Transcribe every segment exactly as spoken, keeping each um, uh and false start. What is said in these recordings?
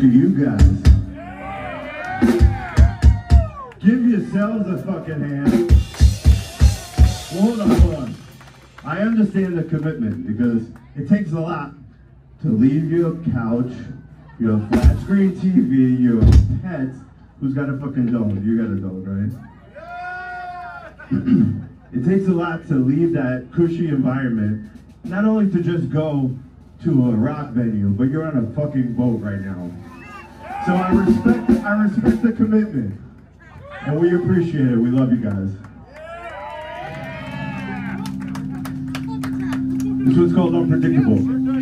Look at you guys. Give yourselves a fucking hand. Well, hold on, hold on. I understand the commitment because it takes a lot to leave your couch, your flat screen T V, your pet, who's got a fucking dog. You got a dog, right? It takes a lot to leave that cushy environment, not only to just go to a rock venue, but you're on a fucking boat right now. So I respect, I respect the commitment, and we appreciate it. We love you guys. This one's called Unpredictable.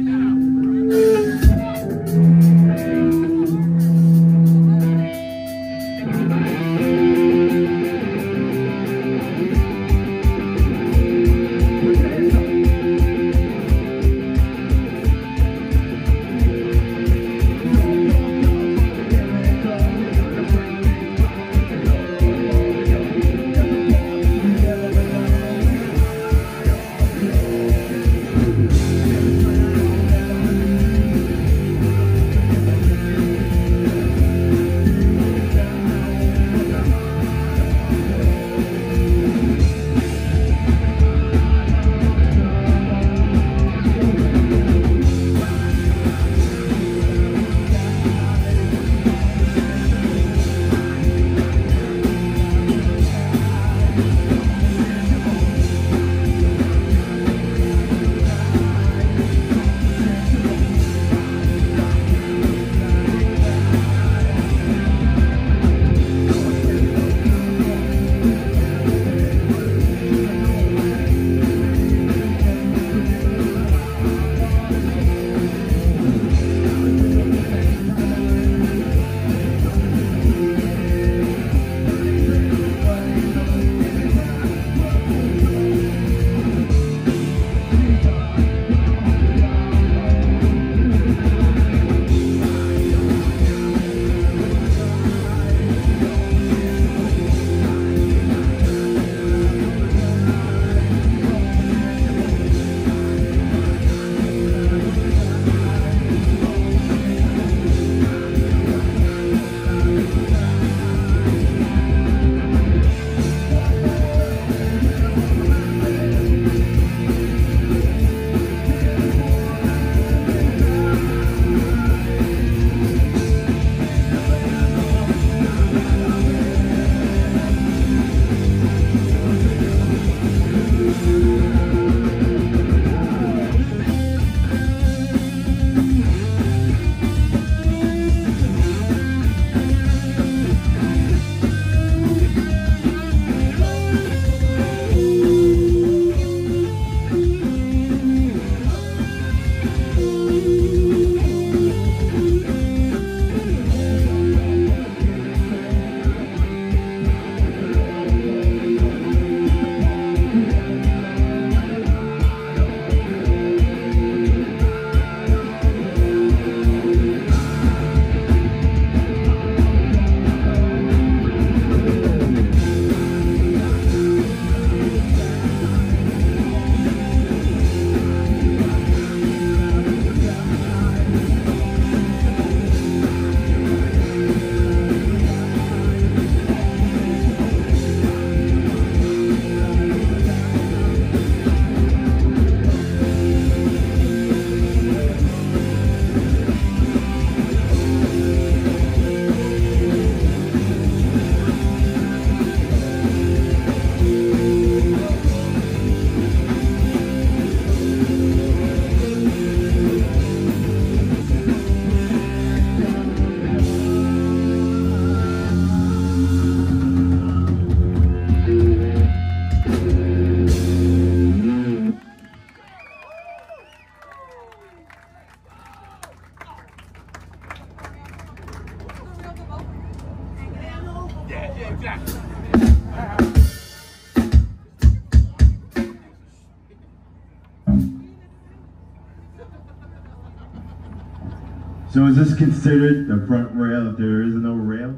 So is this considered the front rail if there is no rail?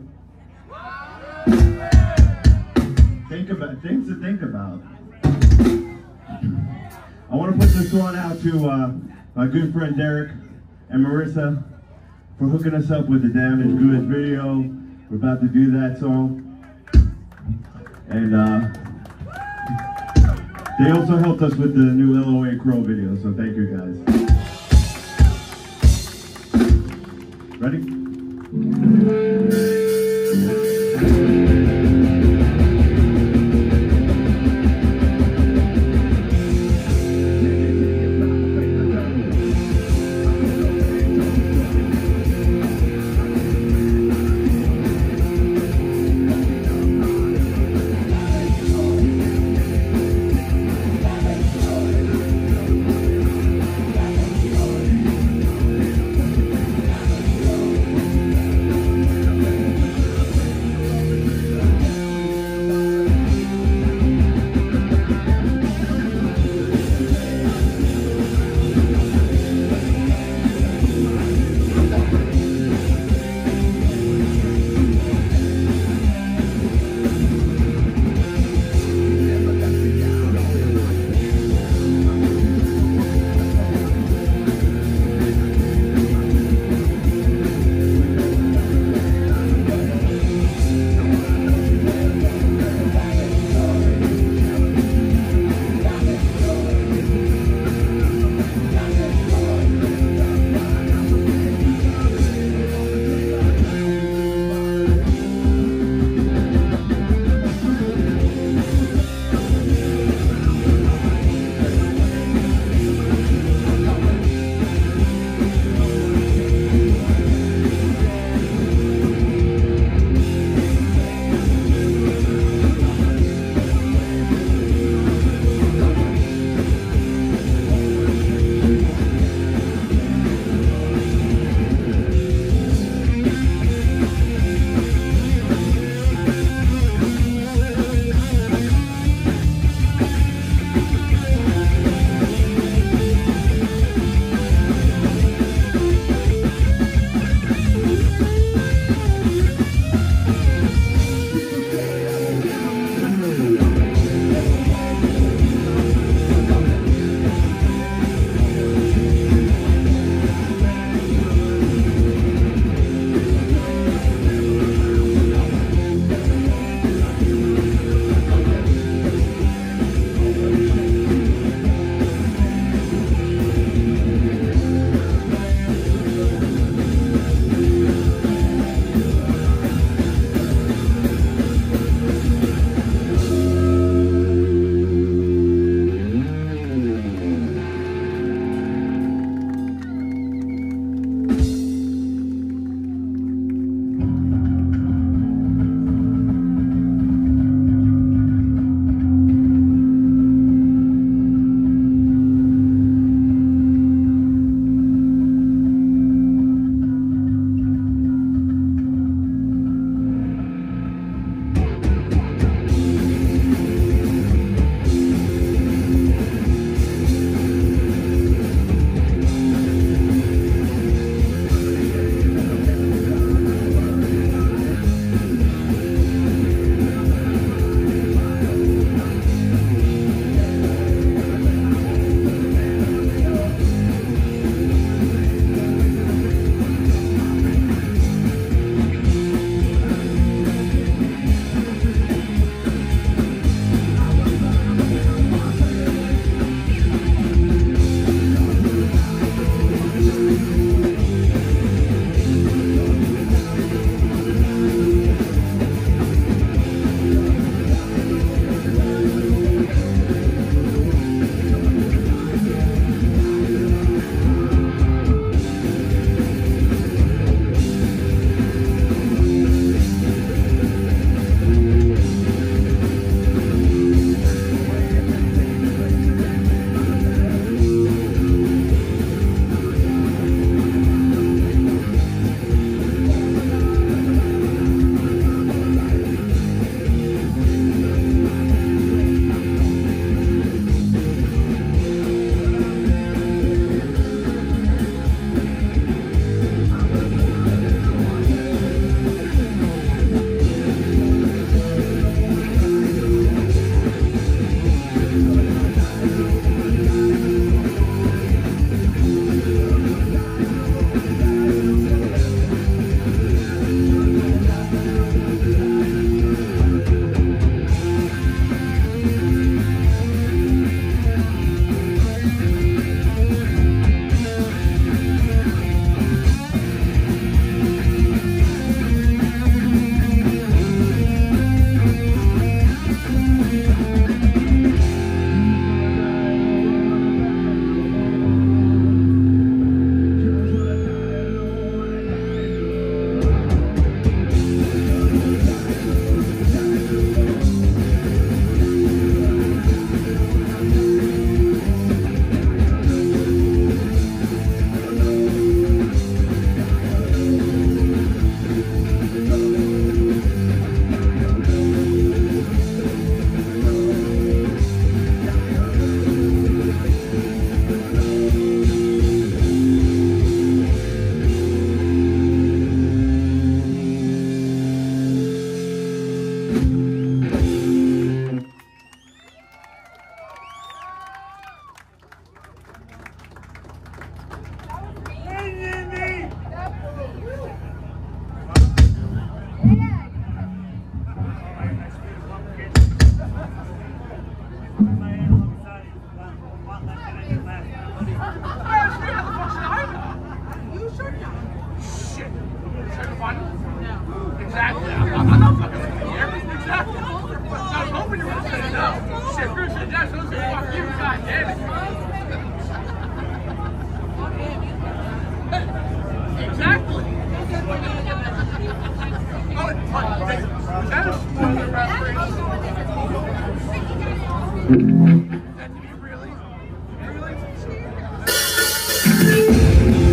Think about things to think about. I want to put this one out to uh, my good friend Derek and Marissa for hooking us up with the Damaged Goods video. We're about to do that song. And uh, they also helped us with the new L O A Crow video, so thank you guys. Ready? Exactly. I'm not fucking with you here. Exactly. I was hoping you were going to say no. Shit, Bruce and Jess, those are fuck you, god damn it. Exactly. Oh, was that a spoiler reference? Is that to be really? Really?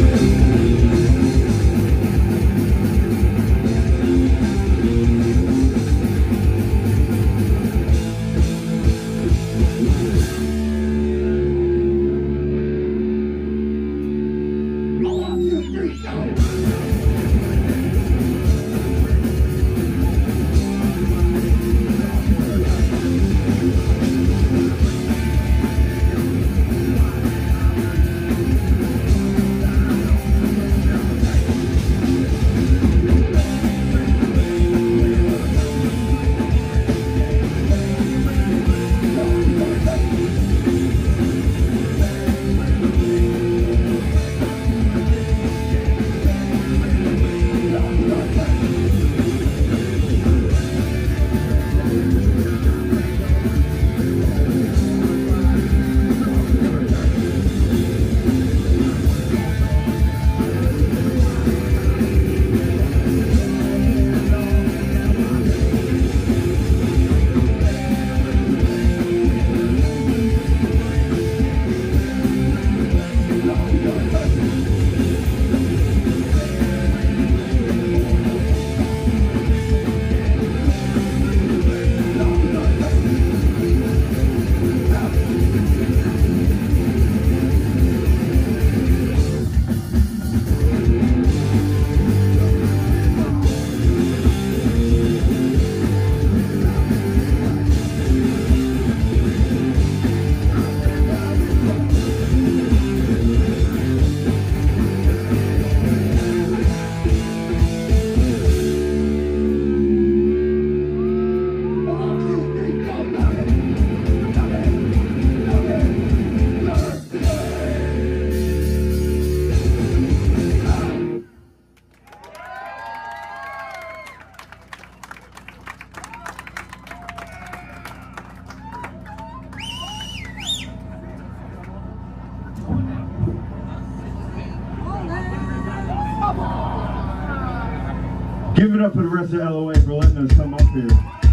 Give it up for the rest of L O A for letting us come up here.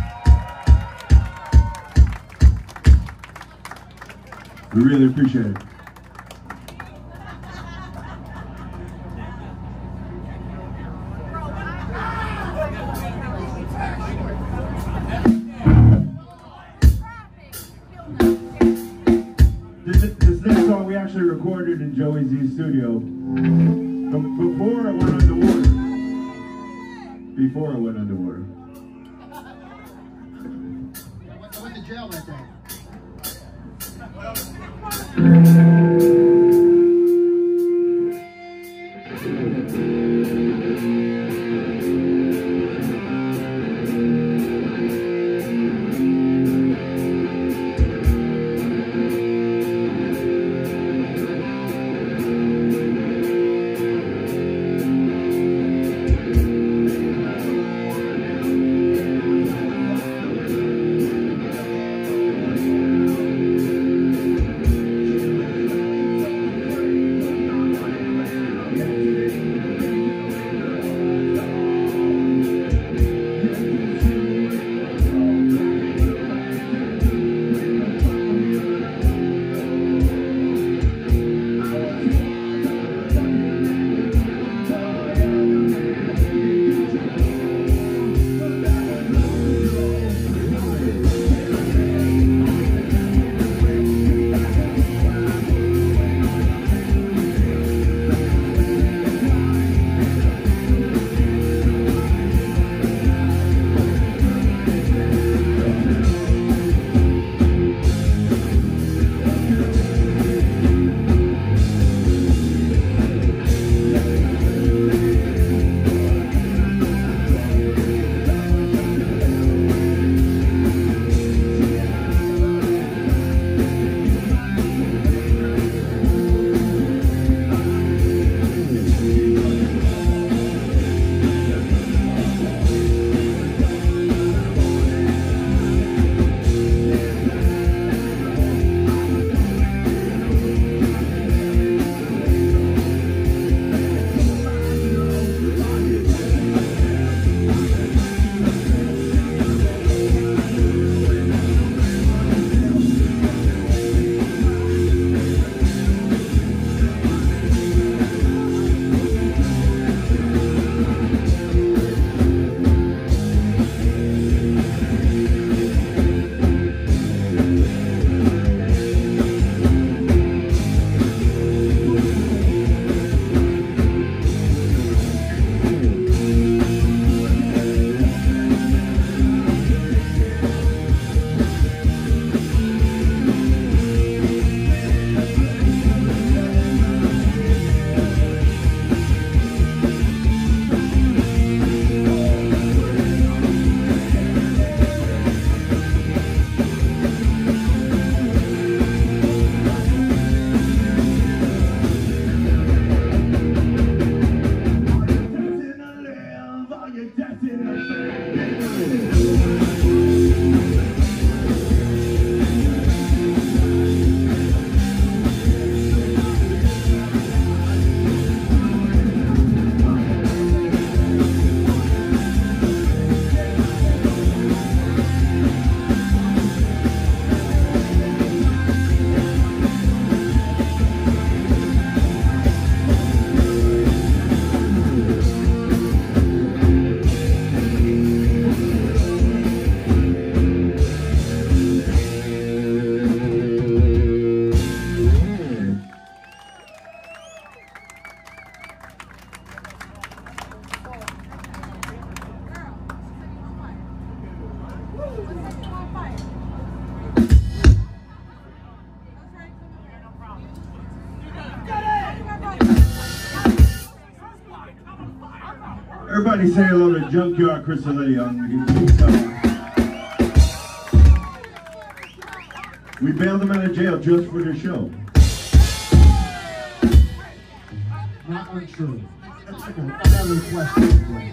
We really appreciate it. This, this next song we actually recorded in Joey Z's studio before it went underwater. Before it went underwater. I went to jail that day. Everybody say hello to Junkyard Cristalletti on the guitar. We bailed him out of jail just for the show. Not untrue. Another question.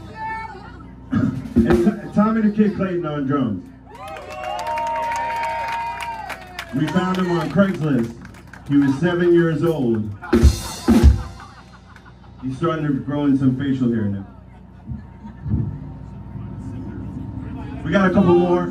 And T Tommy the Kid Clayton on drums. We found him on Craigslist. He was seven years old. He's starting to grow in some facial hair now. We got a couple more.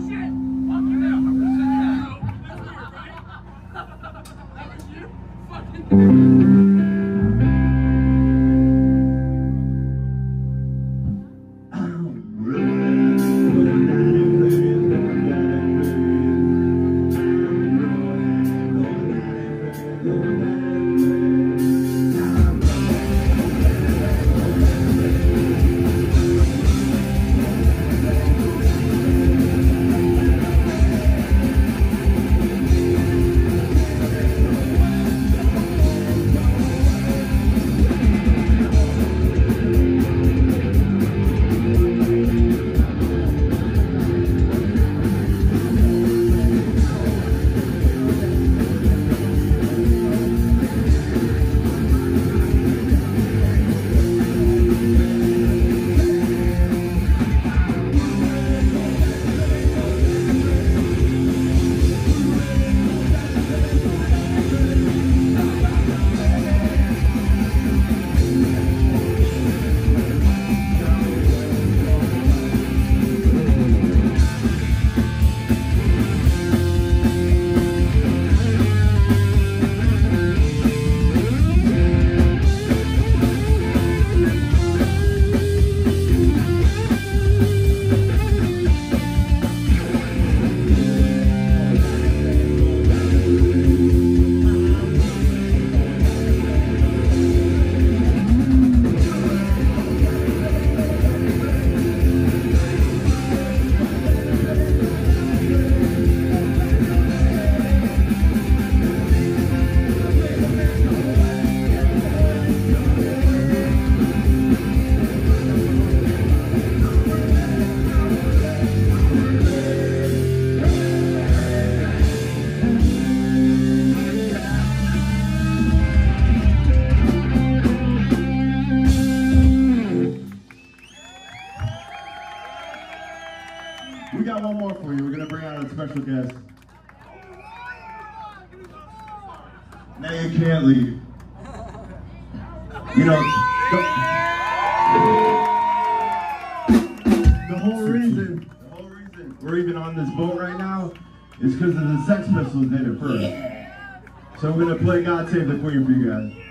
We got one more for you. We're going to bring out a special guest. Now you can't leave. You know, the, the whole reason, the whole reason we're even on this boat right now is because of the Sex Pistols did it first. So we're going to play God Save the Queen for you guys.